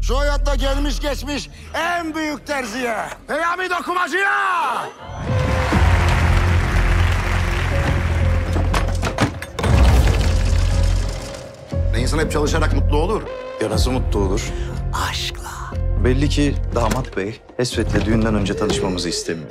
Şu hayatta gelmiş geçmiş en büyük terziye. Peyami dokumacıya. İnsan hep çalışarak mutlu olur. Ya nasıl mutlu olur? Aşkla. Belli ki damat bey Esvet'le düğünden önce tanışmamızı istemiyor.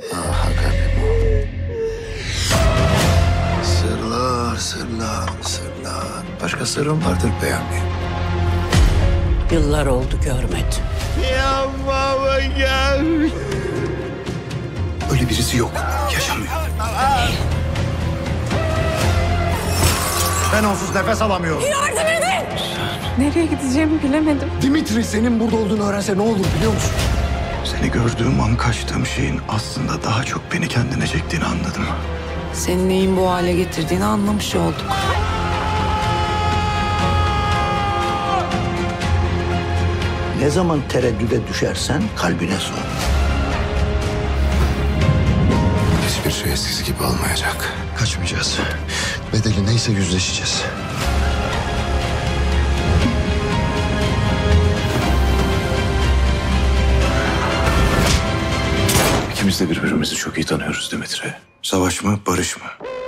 Sırlar, sırlar, sırlar. Başka sırrım vardır Peyami. Yıllar oldu görmedim. Ya baba gel. Öyle birisi yok. Yaşamıyor. Ben onsuz nefes alamıyorum. Nereye gideceğimi bilemedim. Dimitri senin burada olduğunu öğrense ne olur biliyor musun? Seni gördüğüm an kaçtığım şeyin aslında daha çok beni kendine çektiğini anladım. Senin neyin bu hale getirdiğini anlamış olduk. Ne zaman tereddüde düşersen kalbine sor. Hiçbir şey eskisi gibi olmayacak. Kaçmayacağız. Bedeli neyse yüzleşeceğiz. İkimiz de birbirimizi çok iyi tanıyoruz Dimitri. Savaş mı, barış mı?